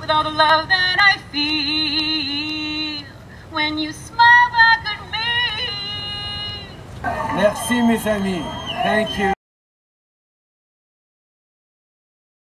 with all the love that I feel when you smile back at me. Merci mes amis. Thank you.